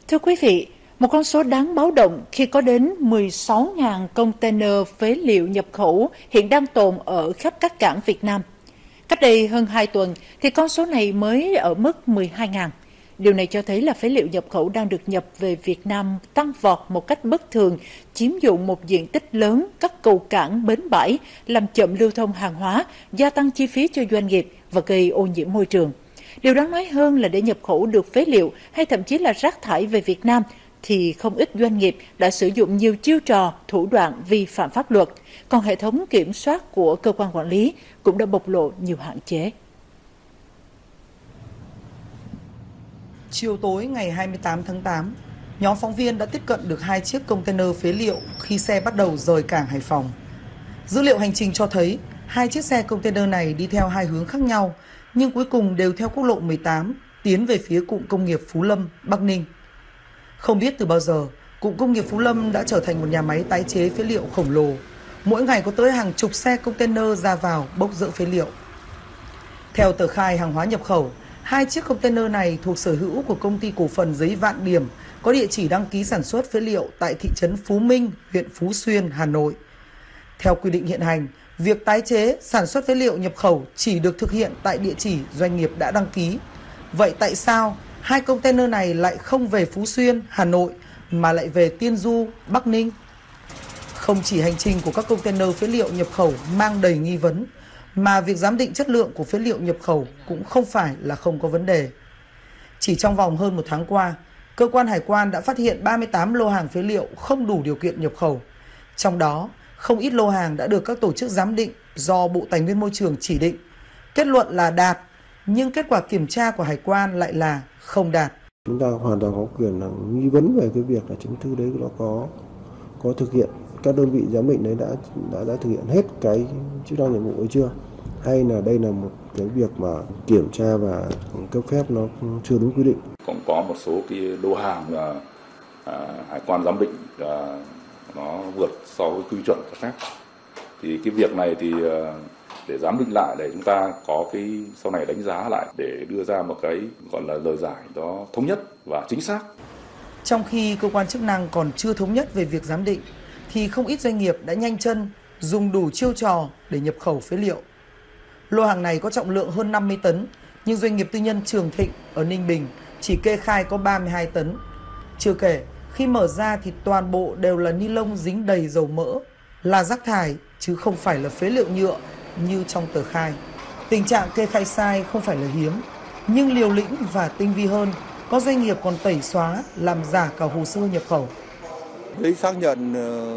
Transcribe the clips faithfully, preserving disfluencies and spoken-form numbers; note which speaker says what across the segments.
Speaker 1: Thưa quý vị, một con số đáng báo động khi có đến mười sáu nghìn container phế liệu nhập khẩu hiện đang tồn ở khắp các cảng Việt Nam. Cách đây hơn hai tuần thì con số này mới ở mức mười hai nghìn. Điều này cho thấy là phế liệu nhập khẩu đang được nhập về Việt Nam tăng vọt một cách bất thường, chiếm dụng một diện tích lớn các cầu cảng bến bãi, làm chậm lưu thông hàng hóa, gia tăng chi phí cho doanh nghiệp và gây ô nhiễm môi trường. Điều đáng nói hơn là để nhập khẩu được phế liệu hay thậm chí là rác thải về Việt Nam, thì không ít doanh nghiệp đã sử dụng nhiều chiêu trò, thủ đoạn vi phạm pháp luật, còn hệ thống kiểm soát của cơ quan quản lý cũng đã bộc lộ nhiều hạn chế.
Speaker 2: Chiều tối ngày hai mươi tám tháng tám, nhóm phóng viên đã tiếp cận được hai chiếc container phế liệu khi xe bắt đầu rời cảng Hải Phòng. Dữ liệu hành trình cho thấy hai chiếc xe container này đi theo hai hướng khác nhau, nhưng cuối cùng đều theo quốc lộ mười tám tiến về phía cụm công nghiệp Phú Lâm, Bắc Ninh. Không biết từ bao giờ, cụm công nghiệp Phú Lâm đã trở thành một nhà máy tái chế phế liệu khổng lồ. Mỗi ngày có tới hàng chục xe container ra vào bốc dỡ phế liệu. Theo tờ khai hàng hóa nhập khẩu, hai chiếc container này thuộc sở hữu của công ty cổ phần giấy Vạn Điểm, có địa chỉ đăng ký sản xuất phế liệu tại thị trấn Phú Minh, huyện Phú Xuyên, Hà Nội. Theo quy định hiện hành, việc tái chế, sản xuất phế liệu nhập khẩu chỉ được thực hiện tại địa chỉ doanh nghiệp đã đăng ký. Vậy tại sao hai container này lại không về Phú Xuyên, Hà Nội mà lại về Tiên Du, Bắc Ninh? Không chỉ hành trình của các container phế liệu nhập khẩu mang đầy nghi vấn, mà việc giám định chất lượng của phế liệu nhập khẩu cũng không phải là không có vấn đề. Chỉ trong vòng hơn một tháng qua, cơ quan hải quan đã phát hiện ba mươi tám lô hàng phế liệu không đủ điều kiện nhập khẩu. Trong đó, không ít lô hàng đã được các tổ chức giám định do Bộ Tài nguyên Môi trường chỉ định. Kết luận là đạt, nhưng kết quả kiểm tra của hải quan lại là không đạt.
Speaker 3: Chúng ta hoàn toàn có quyền là nghi vấn về cái việc là chứng thư đấy nó có có thực hiện, các đơn vị giám định đấy đã đã đã thực hiện hết cái chức năng nhiệm vụ hay chưa, hay là đây là một cái việc mà kiểm tra và cấp phép nó chưa đúng quy định.
Speaker 4: Cũng có một số cái lô hàng là à, hải quan giám định là nó vượt so với quy chuẩn cho phép. Thì cái việc này thì để giám định lại để chúng ta có cái sau này đánh giá lại để đưa ra một cái gọi là lời giải đó thống nhất và chính xác.
Speaker 2: Trong khi cơ quan chức năng còn chưa thống nhất về việc giám định, thì không ít doanh nghiệp đã nhanh chân dùng đủ chiêu trò để nhập khẩu phế liệu. Lô hàng này có trọng lượng hơn năm mươi tấn, nhưng doanh nghiệp tư nhân Trường Thịnh ở Ninh Bình chỉ kê khai có ba mươi hai tấn. Chưa kể, khi mở ra thì toàn bộ đều là ni lông dính đầy dầu mỡ, là rác thải chứ không phải là phế liệu nhựa như trong tờ khai. Tình trạng kê khai sai không phải là hiếm, nhưng liều lĩnh và tinh vi hơn, có doanh nghiệp còn tẩy xóa, làm giả cả hồ sơ nhập khẩu.
Speaker 5: Giấy xác nhận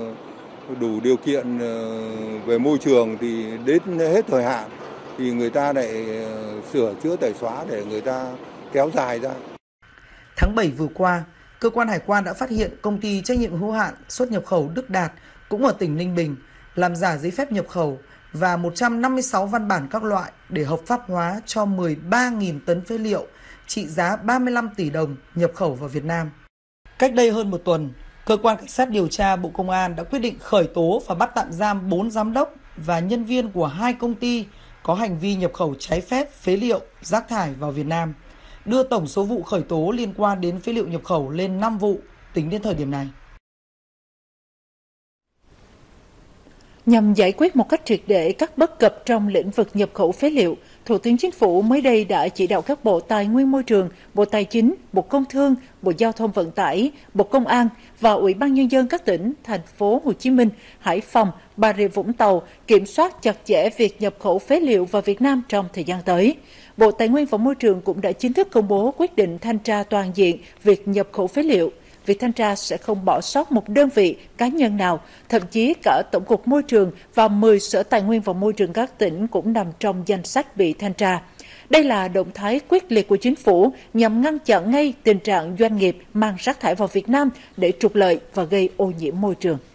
Speaker 5: đủ điều kiện về môi trường thì đến hết thời hạn thì người ta lại sửa chữa tẩy xóa để người ta kéo dài ra.
Speaker 2: Tháng bảy vừa qua, cơ quan hải quan đã phát hiện công ty trách nhiệm hữu hạn xuất nhập khẩu Đức Đạt cũng ở tỉnh Ninh Bình làm giả giấy phép nhập khẩu và một trăm năm mươi sáu văn bản các loại để hợp pháp hóa cho mười ba nghìn tấn phế liệu trị giá ba mươi lăm tỷ đồng nhập khẩu vào Việt Nam. Cách đây hơn một tuần, Cơ quan Cảnh sát điều tra Bộ Công an đã quyết định khởi tố và bắt tạm giam bốn giám đốc và nhân viên của hai công ty có hành vi nhập khẩu trái phép phế liệu, rác thải vào Việt Nam, đưa tổng số vụ khởi tố liên quan đến phế liệu nhập khẩu lên năm vụ tính đến thời điểm này.
Speaker 1: Nhằm giải quyết một cách triệt để các bất cập trong lĩnh vực nhập khẩu phế liệu, Thủ tướng Chính phủ mới đây đã chỉ đạo các Bộ Tài nguyên Môi trường, Bộ Tài chính, Bộ Công Thương, Bộ Giao thông Vận tải, Bộ Công an và Ủy ban Nhân dân các tỉnh, thành phố Hồ Chí Minh, Hải Phòng, Bà Rịa Vũng Tàu kiểm soát chặt chẽ việc nhập khẩu phế liệu vào Việt Nam trong thời gian tới. Bộ Tài nguyên và Môi trường cũng đã chính thức công bố quyết định thanh tra toàn diện việc nhập khẩu phế liệu. Việc thanh tra sẽ không bỏ sót một đơn vị, cá nhân nào, thậm chí cả Tổng cục Môi trường và mười Sở Tài nguyên và Môi trường các tỉnh cũng nằm trong danh sách bị thanh tra. Đây là động thái quyết liệt của Chính phủ nhằm ngăn chặn ngay tình trạng doanh nghiệp mang rác thải vào Việt Nam để trục lợi và gây ô nhiễm môi trường.